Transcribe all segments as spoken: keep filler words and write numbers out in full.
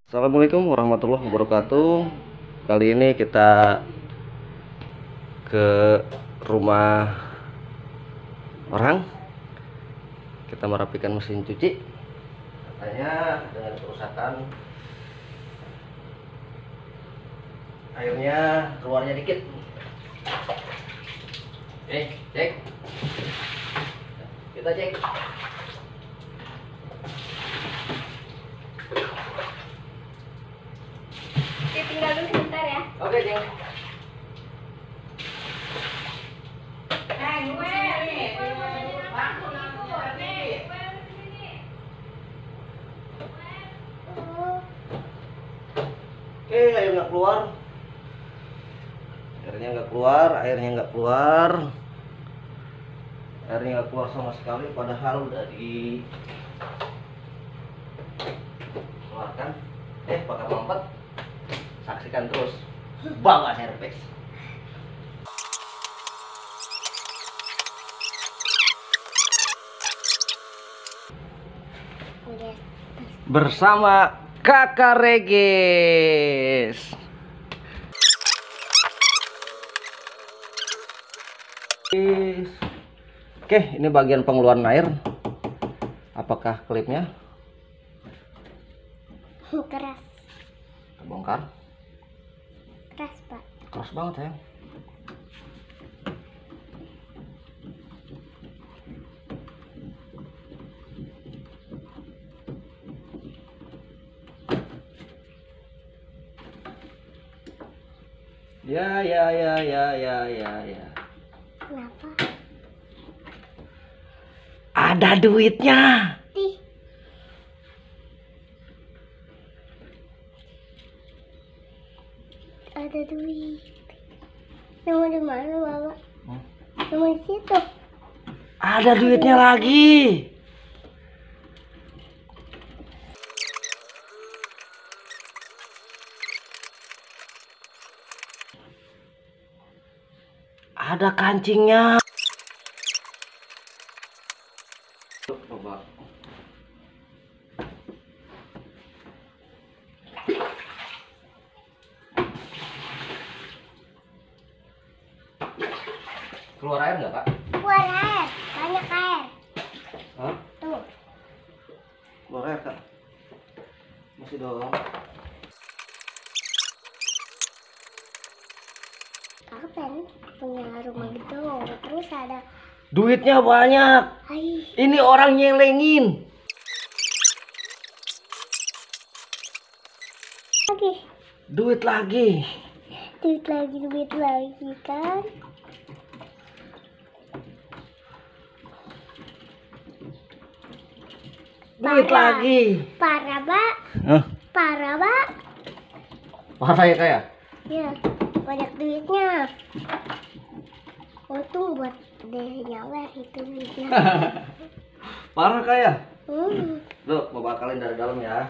Assalamualaikum warahmatullahi wabarakatuh. Kali ini kita ke rumah orang. Kita merapikan mesin cuci. Katanya dengan kerusakan airnya keluarnya dikit. Eh, cek. Kita cek. Tinggal dulu sebentar ya. Oke, Ceng. Oke, air nggak keluar. Airnya nggak keluar, airnya nggak keluar. Airnya nggak keluar sama sekali, padahal udah di keluarkan. Eh, pakai mampet. Saksikan terus bawa servis bersama Kakak Regis. Oke, ini bagian pengeluaran air. Apakah klipnya Keras, terbongkar? keras pak. Keras banget ya. Ya ya ya ya ya ya ya. Kenapa? Ada duitnya. Di. Ada duit. Nemu di mana bapak? Hmm? Nemu di situ. Ada duitnya lagi. Ada kancingnya. Coba. Keluar air nggak, Pak? Keluar air, banyak air. Hah? Tuh. Keluar air, Kak? Masih dong. Aku pengen punya rumah gitu. Terus ada. Duitnya banyak. Hai. Ini orang nyelengin. Lagi. Duit lagi. Duit lagi, duit lagi kan. Duit Parah. lagi. Parah, Pak. Hah? Parah, Pak. Parah ya, kayak? Ya, banyak duitnya. Untung buat deh nyawer itu duitnya. Parah kayak? Hmm. Loh, mau bakalin dari dalam ya.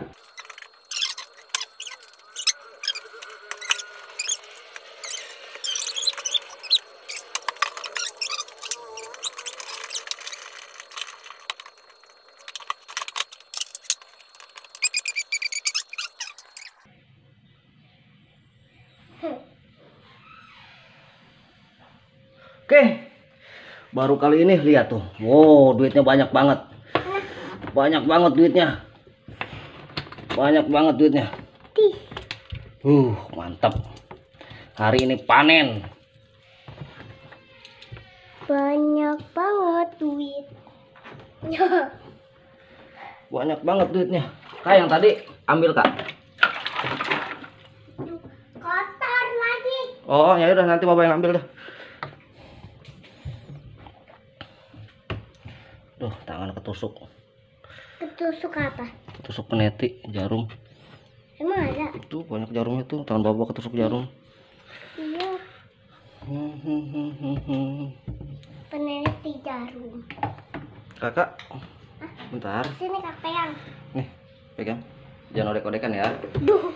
Oke, baru kali ini lihat tuh. Wow, duitnya banyak banget. Banyak banget duitnya. Banyak banget duitnya. Tih. Uh, mantap. Hari ini panen. Banyak banget duit. Banyak banget duitnya. Kak, yang tadi ambil, Kak. Kotor lagi. Oh, ya udah, nanti Bapak yang ambil dah. Duh, tangan ketusuk. Ketusuk apa? Ketusuk peneti jarum. Emang ada? Tuh banyak jarumnya tuh. Tangan Bapak ketusuk jarum. Iya. Hmm, hmm, hmm, hmm, hmm. Peneliti jarum. Kakak, bentar. Sini Kak Peyang. Nih, pegang. Jangan odek-odekan ya. Duh.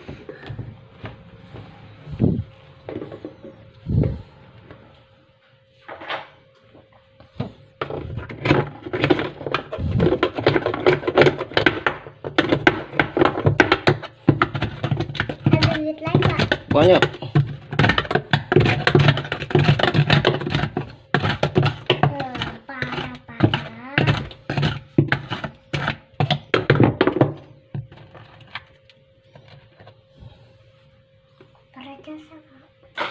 duit lagi Pak. Banyak. Eh, parah parah. Parah jasa Pak.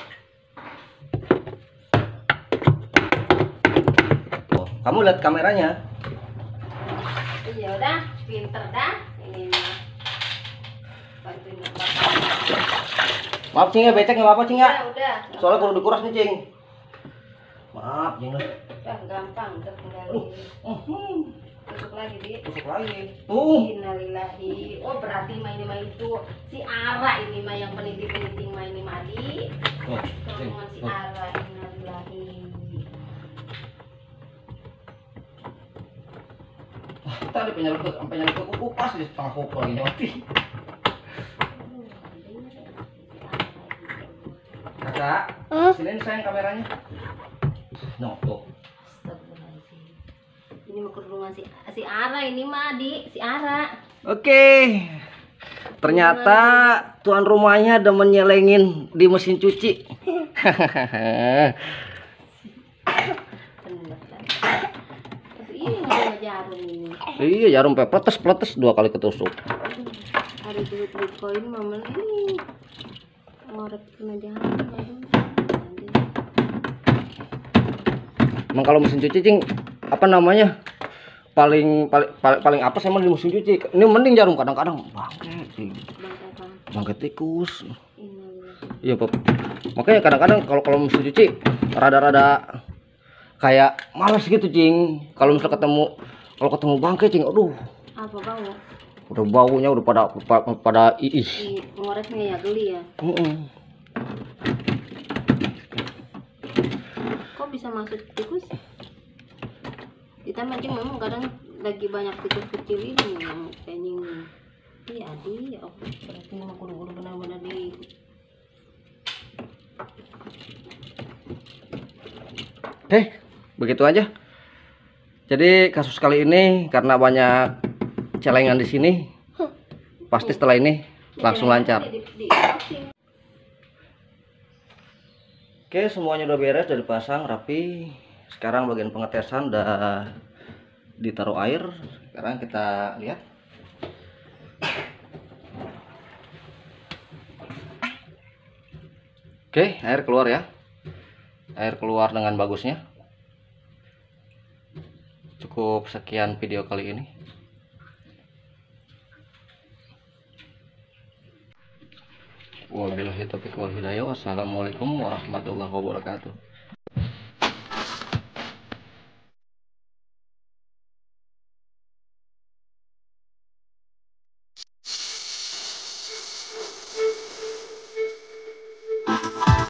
Tuh, kamu lihat kameranya. Iya udah, pinter dah. Ini mah. Bantuin Bapak. Maaf Cing ya, becek nggak apa-apa Cing ya. Udah, udah. Soalnya kalau dikuras nih Cing. Maaf Cing. Udah gampang, udah tinggal Uhum. tutup lagi, Di. Tusuk lagi. Tuh. Innalillahi. Oh, berarti mah ini mah itu si Ara ini mah yang peniti-peniti mah ini mah Di. Tuh, Cing. Tolongan si Tuh. Ara, innalillahi. Tadi penyeruput, sampai nyeruput kuku pas di setengah kuku lagi mati. Kakak, Hmm? sini nih sayang kameranya. No, tuh. Astagfirullahaladzim. Ini mah kerudungan si si Ara ini mah Di, si Ara. Oke. Ternyata tuan rumahnya demen nyelengin di mesin cuci. Bener kan. Terus ini nggak jarum ini. Iya, jarum pepletes peletes dua kali ketusuk. Ada duit-duit koin mama ini ngorek kena jarum. Aduh. Emang kalau mesin cuci Cing, apa namanya? Paling paling paling, paling apa sih emang di mesin cuci? Ini mending jarum kadang-kadang bangke Cing. Bangkai apa? Bangke tikus. Ini. Iya, Pep. Makanya kadang-kadang kalau kalau mesin cuci rada-rada kayak males gitu, Cing. Kalau misal ketemu kalau ketemu bangke, Cing, aduh, Apa bau? udah baunya udah pada pada, pada iis. Si ngoreknya ya geli ya. Heeh. Kok bisa masuk tikus? Kita mancing memang kadang lagi banyak tikus kecil ini yang kayaknya ini. Iya, Adi, ya Allah. Berarti memang kudu-kudu benar-benar di Oke, begitu aja. Jadi kasus kali ini karena banyak celengan di sini, pasti setelah ini langsung lancar. di, di, di, Oke, semuanya udah beres, udah dipasang rapi. Sekarang bagian pengetesan udah ditaruh air. Sekarang kita lihat. Oke, air keluar ya. Air keluar dengan bagusnya. Cukup sekian video kali ini. Wabillahi taufiq wal hidayah. Wassalamualaikum warahmatullahi wabarakatuh.